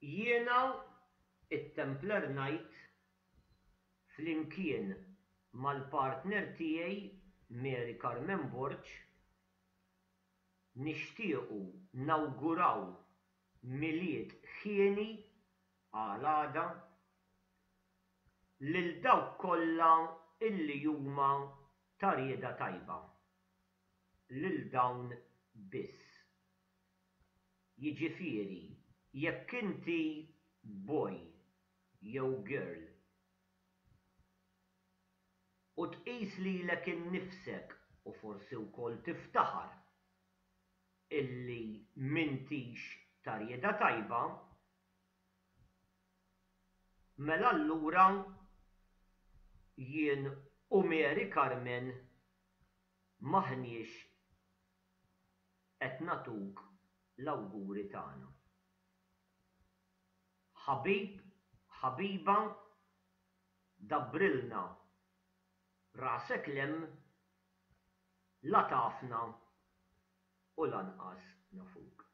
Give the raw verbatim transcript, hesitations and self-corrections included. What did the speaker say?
Jiena it-Templar Knight flimkien mal-partner tiegħi Mary Carmen Borg nixtiequ nawguraw milied ħieni għal għada lil dawk kollha illi huma ta' rieda tajba. Lil dawn biss. Jiġifieri jekk inti boy jew girl u tqis lilek innifsek u forsi wkoll tiftaħar illi m'intix ta' rieda tajba, mela allura jien u Mary Carmen m'aħniex qed nagħtuk l-awguri tagħna. Ħabib, ħabiba, dabbrilna rasek lemm la tafna u lanqas nafuk.